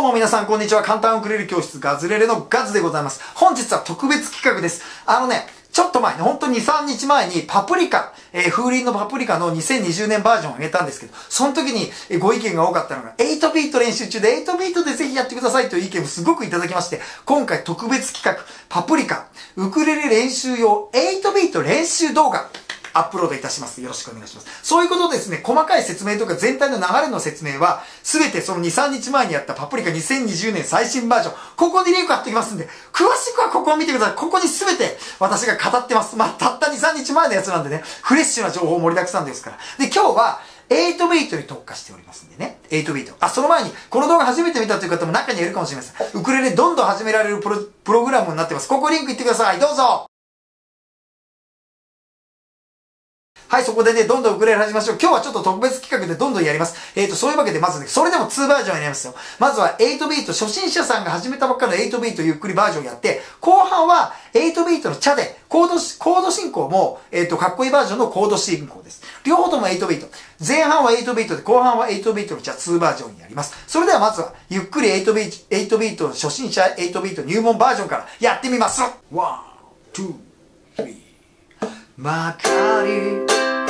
も皆さんこんにちは。簡単ウクレレ教室ガズレレのガズでございます。本日は特別企画です。ちょっと前に、ほんと2、3日前にパプリカ、風鈴のパプリカの2020年バージョンを上げたんですけど、その時にご意見が多かったのが、8ビート練習中で8ビートでぜひやってくださいという意見をすごくいただきまして、今回特別企画、パプリカ、ウクレレ練習用8ビート練習動画、アップロードいたします。よろしくお願いします。そういうことですね、細かい説明とか全体の流れの説明は、すべてその2、3日前にやったパプリカ2020年最新バージョン、ここにリンク貼っておきますんで、詳しくはここを見てください。ここにすべて私が語ってます。たった2、3日前のやつなんでね、フレッシュな情報盛りだくさんですから。で、今日は、8ビートに特化しておりますんでね。8ビート。その前に、この動画初めて見たという方も中にいるかもしれません。ウクレレどんどん始められるプログラムになってます。ここリンク行ってください。どうぞ。はい、そこでね、どんどんウクレレ始めましょう。今日はちょっと特別企画でどんどんやります。そういうわけでまずね、それでも2バージョンやりますよ。まずは8ビート、初心者さんが始めたばっかの8ビートゆっくりバージョンやって、後半は8ビートのチャで、コード進行も、かっこいいバージョンのコード進行です。両方とも8ビート。前半は8ビートで、後半は8ビートのチャ2バージョンにやります。それではまずは、ゆっくり8ビート、初心者8ビート入門バージョンからやってみます。1、2、3。まかり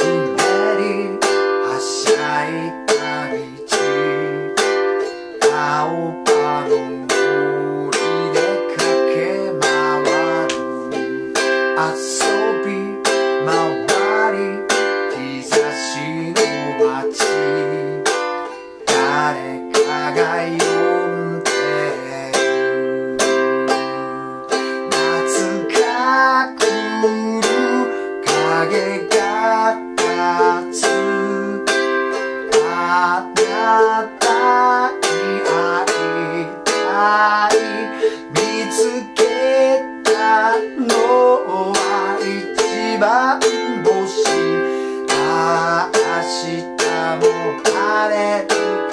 はしゃいだ道、青葉の森で駆け回る、遊び回り日差しの街、誰かが呼んでる、夏が来る、影が立つ、あなたに会いたい、見つけたのは一番星、明日も晴れる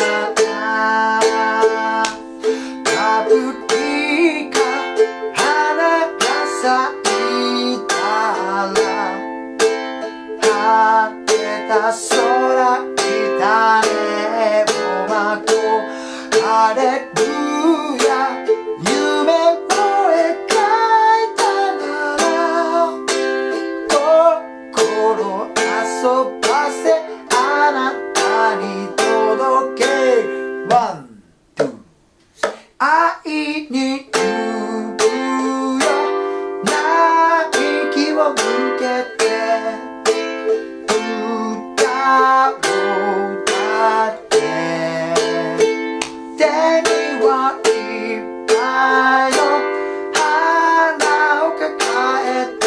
かな、パプリカ花が咲いたら、晴れた空、種をまこう、ハレルヤ、夢を描いたなら、心遊ばせ、あなたに届け、ワン、ツー、愛に行くよ、並木を向けて歌を歌って、手にはいっぱいの花を抱えて、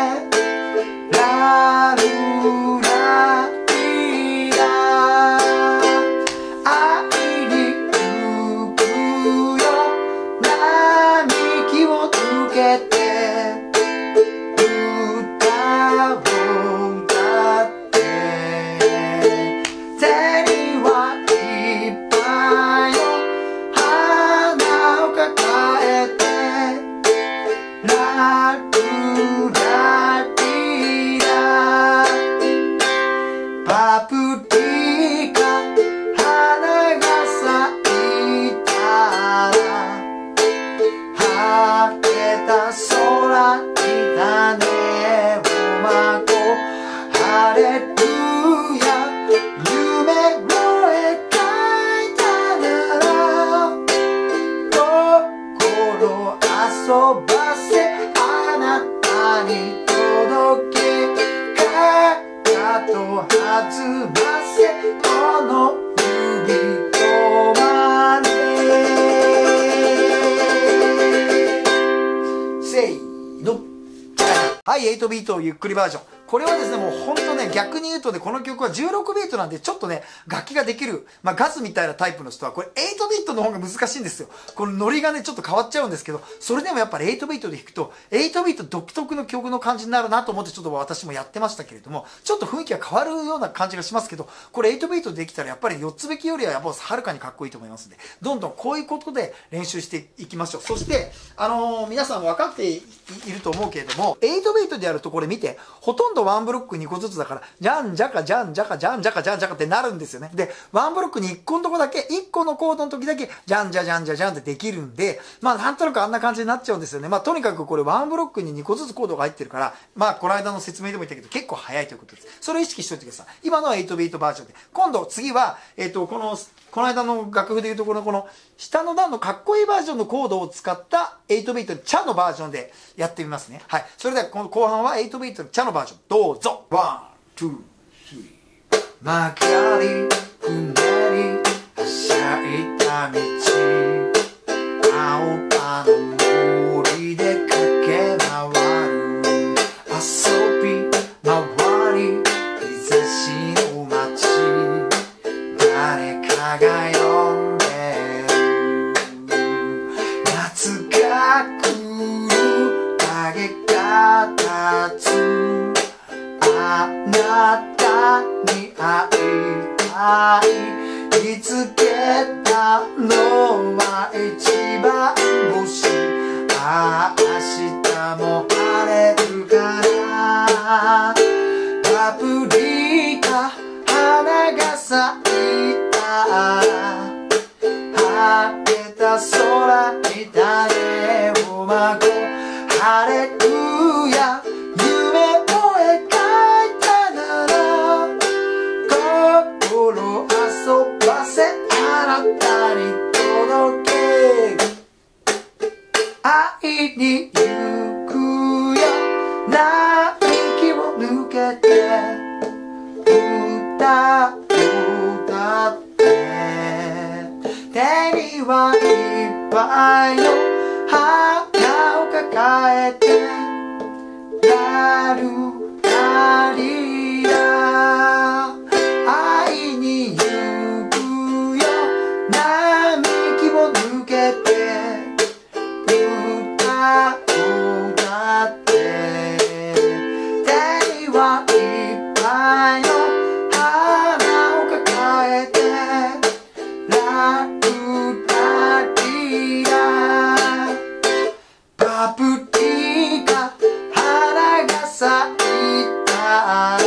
ラルラリラ、会いに行くよ、並木を抜けて歌を歌って、手にはいっぱいの花を抱えて、ラルラリラ、パプリカ花が咲いたら、晴れた空に種をまこう、ハレルヤ、夢を描いたなら、心遊ばせ、あなたに届け、かかと弾ませ、この指とまで、せーの。はい、8ビートゆっくりバージョン。これはですね、もうほんとね、逆に言うとね、この曲は16ビートなんで、ちょっとね、楽器ができる、ガズみたいなタイプの人は、これ8ビートの方が難しいんですよ。このノリがね、ちょっと変わっちゃうんですけど、それでもやっぱり8ビートで弾くと、8ビート独特の曲の感じになるなと思って、ちょっと私もやってましたけれども、ちょっと雰囲気が変わるような感じがしますけど、これ8ビートできたらやっぱり4つべきよりはやっぱはるかにかっこいいと思いますんで、どんどんこういうことで練習していきましょう。そして、皆さん分かっていると思うけれども、8ビートでやるとこれ見て、ほとんど度ワンブロック2個ずつだから、じゃんじゃかじゃんじゃかじゃんじゃかじゃんじゃかってなるんですよね。で、ワンブロックに1個のとこだけ、1個のコードの時だけ、じゃんじゃじゃんじゃじゃんってできるんで、まあなんとなくあんな感じになっちゃうんですよね。まあとにかくこれワンブロックに2個ずつコードが入ってるから、まあこの間の説明でも言ったけど結構早いということです。それを意識しておいてください。今のは8ビートバージョンで。今度次は、この間の楽譜でいうところのこの下の段のかっこいいバージョンのコードを使った8ビートのチャのバージョンでやってみますね。はい。それではこの後半は8ビートのチャのバージョン。どうぞ。ワン、ツー、スリー。曲がり、くねり、はしゃいだ道。青葉の森で駆け回る。遊び、回り、日差しの街。誰かが呼んでる。夏が来る。影が立つ。あなたに会いたい。見つけたのは一番星。ああ明日も晴れるからパプリカ花が咲いた晴れた空に種をまこう晴れるや夢を描いたなら心遊ばせあなたに届け会いに行くよ並木を抜けて歌を歌って手にはいっぱいの花を抱えてラルラリラ会いに行くよ並木を抜けて歌を歌って手にはいっぱいの花を抱えてラルラリラパプリカ花が咲いた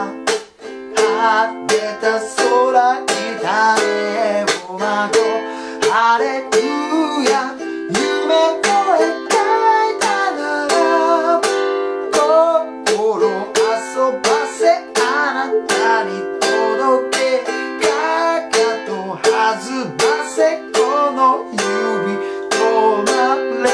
晴れた空に種をまこう晴れるや夢を描いたなら心遊ばせあなたに届けかかと弾ませこの指止まれ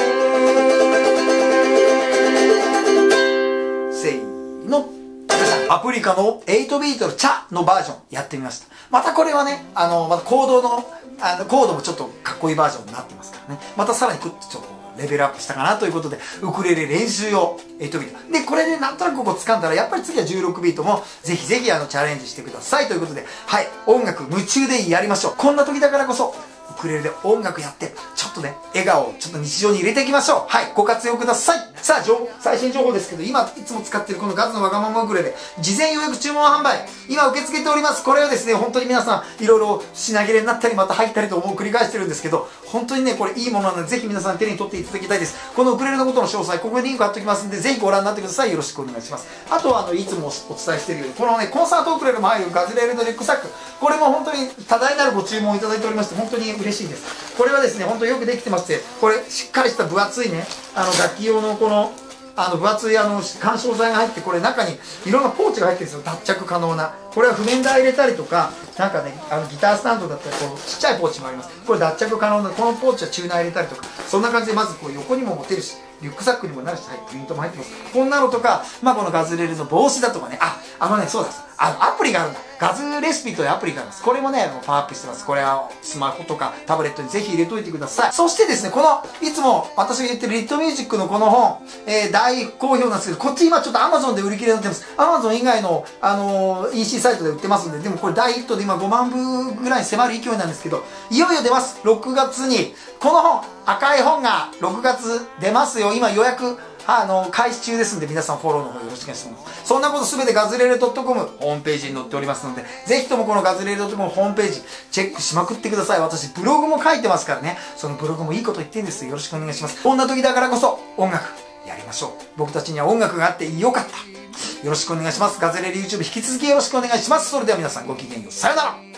せーのパプリカの8ビートのチャのバージョンやってみました。またこれはね、またコードもちょっとかっこいいバージョンになってますからね。またさらにちょっとレベルアップしたかなということで、ウクレレ練習用8ビート。で、これでなんとなくここ掴んだら、やっぱり次は16ビートもぜひぜひチャレンジしてくださいということで、はい、音楽夢中でやりましょう。こんな時だからこそ、ウクレレで音楽やって、ちょっとね、笑顔をちょっと日常に入れていきましょう。はい、ご活用ください。さあ、最新情報ですけど、今いつも使っているこのガズのわがままウクレレ、事前予約注文販売、今受け付けております。これはですね、本当に皆さん、いろいろ品切れになったり、また入ったりと繰り返してるんですけど、本当にね、これいいものなので、ぜひ皆さん手に取っていただきたいです。このウクレレのことの詳細、ここにリンク貼っておきますんで、ぜひご覧になってください。よろしくお願いします。あとは、いつもお伝えしているように、このね、コンサートウクレレも入るガズレレのリュックサック、これも本当に多大なるご注文いただいておりまして、本当に嬉しいです。これはですね、本当よくできてまして、これしっかりした分厚いね、楽器用のこの、分厚い緩衝材が入って、これ中にいろんなポーチが入ってるんですよ。脱着可能な。これは譜面台入れたりとか、なんかね、ギタースタンドだったり、こう、ちっちゃいポーチもあります。これ脱着可能な、このポーチはチューナー入れたりとか、そんな感じでまずこう横にも持てるし、リュックサックにもなるし、はい、プリントも入ってます。こんなのとか、まあこのガズレレの帽子だとかね、そうだ、アプリがあるんだ。ガズレシピというアプリがあります。これもね、パワーアップしてます。これはスマホとかタブレットにぜひ入れといてください。そしてですね、この、いつも私が言ってるリットミュージックのこの本、大好評なんですけど、こっち今ちょっと Amazon で売り切れになってます。Amazon 以外の、EC サイトで売ってますんで、でもこれ大ヒットで今5万部ぐらいに迫る勢いなんですけど、いよいよ出ます。6月に、この本、赤い本が6月出ますよ。今予約、開始中ですんで、皆さんフォローの方よろしくお願いします。そんなことすべてガズレレ .com ホームページに載っておりますので、ぜひともこのガズレレ .com ホームページチェックしまくってください。私ブログも書いてますからね。そのブログもいいこと言ってるんですよ。よろしくお願いします。こんな時だからこそ音楽やりましょう。僕たちには音楽があってよかった。 よろしくお願いします。ガズレレ YouTube 引き続きよろしくお願いします。それでは皆さんごきげんよう。さよなら。